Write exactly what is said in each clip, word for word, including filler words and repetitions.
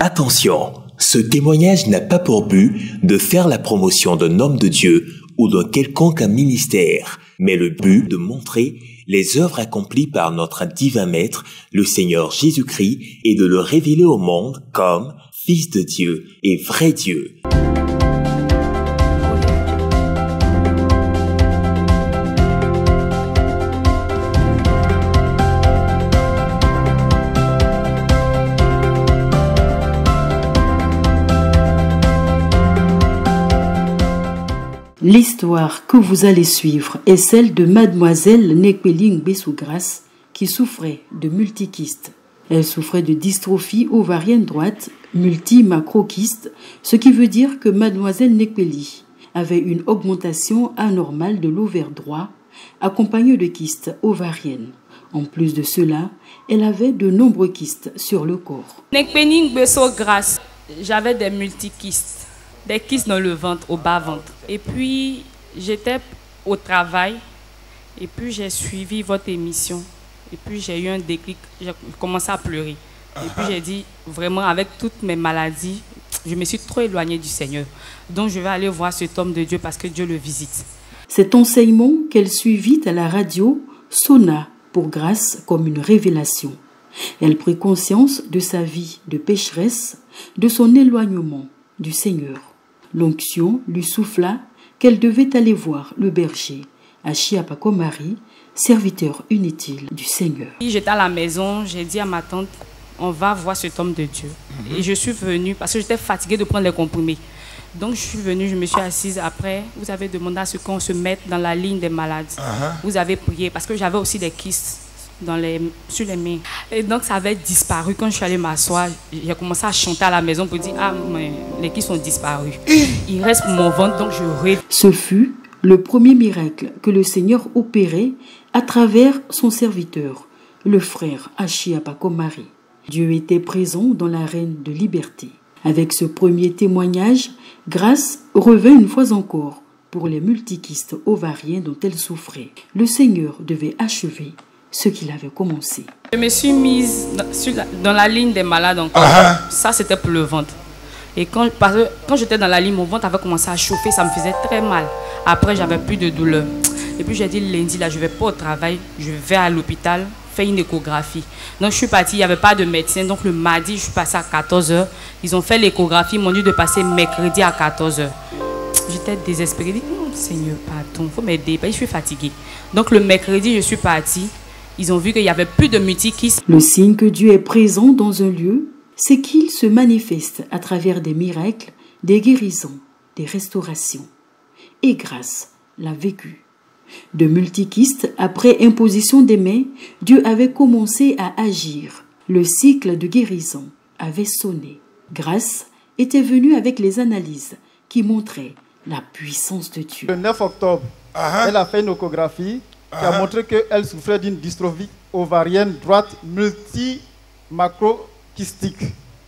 Attention, ce témoignage n'a pas pour but de faire la promotion d'un homme de Dieu ou d'un quelconque ministère, mais le but de montrer les œuvres accomplies par notre divin Maître, le Seigneur Jésus-Christ, et de le révéler au monde comme Fils de Dieu et vrai Dieu. L'histoire que vous allez suivre est celle de mademoiselle Nekpeli Ngbesu-Grace qui souffrait de multikyste. Elle souffrait de dystrophie ovarienne droite, multi-macrokyste, ce qui veut dire que mademoiselle Nekpeli avait une augmentation anormale de l'ovaire droit, accompagnée de kystes ovariennes. En plus de cela, elle avait de nombreux kystes sur le corps. Nekpeli Ngbesu-Grace, j'avais des multikystes. Des kystes dans le ventre, au bas-ventre. Et puis, j'étais au travail. Et puis, j'ai suivi votre émission. Et puis, j'ai eu un déclic. J'ai commencé à pleurer. Et puis, j'ai dit, vraiment, avec toutes mes maladies, je me suis trop éloignée du Seigneur. Donc, je vais aller voir cet homme de Dieu parce que Dieu le visite. Cet enseignement qu'elle suivit à la radio sonna pour Grace comme une révélation. Elle prit conscience de sa vie de pécheresse, de son éloignement du Seigneur. L'onction lui souffla qu'elle devait aller voir le berger, Achiapakomari, serviteur inutile du Seigneur. J'étais à la maison, j'ai dit à ma tante, on va voir cet homme de Dieu. Mm-hmm. Et je suis venue parce que j'étais fatiguée de prendre les comprimés. Donc je suis venue, je me suis assise. Après, vous avez demandé à ce qu'on se mette dans la ligne des malades. Uh-huh. Vous avez prié parce que j'avais aussi des kystes dans les, sur les mains. Et donc ça avait disparu. Quand je suis allée m'asseoir, j'ai commencé à chanter à la maison pour dire « Ah, mais les kystes sont disparus. Il reste mon ventre, donc je rêve. » Ce fut le premier miracle que le Seigneur opérait à travers son serviteur, le frère Achiapakomari. Dieu était présent dans l'arène de liberté. Avec ce premier témoignage, Grace revint une fois encore pour les multikystes ovariens dont elle souffrait. Le Seigneur devait achever ce qu'il avait commencé. Je me suis mise dans, sur la, dans la ligne des malades encore. Uh-huh. Ça, c'était pour le ventre. Et quand, parce que quand j'étais dans la ligne, mon ventre avait commencé à chauffer, ça me faisait très mal. Après, j'avais plus de douleur. Et puis, j'ai dit lundi, là, je ne vais pas au travail, je vais à l'hôpital faire une échographie. Donc, je suis partie, il n'y avait pas de médecin. Donc, le mardi, je suis passée à quatorze heures. Ils ont fait l'échographie, ils m'ont dit de passer mercredi à quatorze heures. J'étais désespérée. Je dis, oh, Seigneur, pardon, il faut m'aider. Je suis fatiguée. Donc, le mercredi, je suis partie. Ils ont vu qu'il n'y avait plus de multikystes. Le signe que Dieu est présent dans un lieu, c'est qu'il se manifeste à travers des miracles, des guérisons, des restaurations. Et Grace l'a vécu. De multikystes, après imposition des mains, Dieu avait commencé à agir. Le cycle de guérison avait sonné. Grace était venue avec les analyses qui montraient la puissance de Dieu. Le neuf octobre, uh-huh. elle a fait une échographie qui a montré qu'elle souffrait d'une dystrophie ovarienne droite multi-macrokystique.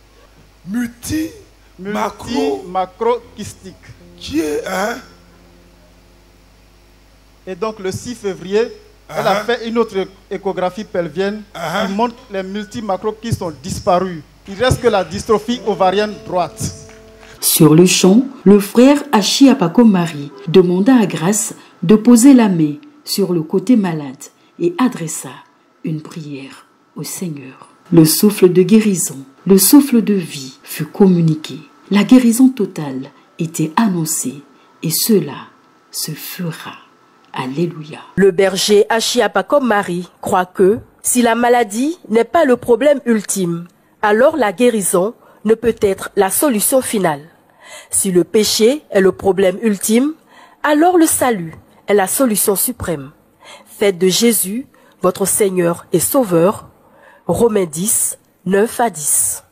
Multi-macrokystique. Qui est, hein? Et donc le six février, uh-huh. elle a fait une autre échographie pelvienne uh-huh. qui montre que les multi-macrokystes ont disparu. Il reste que la dystrophie ovarienne droite. Sur le champ, le frère Achiapakomari demanda à Grace de poser la main sur le côté malade et adressa une prière au Seigneur. Le souffle de guérison, le souffle de vie fut communiqué. La guérison totale était annoncée et cela se fera. Alléluia. Le berger Achiapakomari croit que si la maladie n'est pas le problème ultime, alors la guérison ne peut être la solution finale. Si le péché est le problème ultime, alors le salut est la solution suprême. Faites de Jésus votre Seigneur et Sauveur. Romains dix, neuf à dix.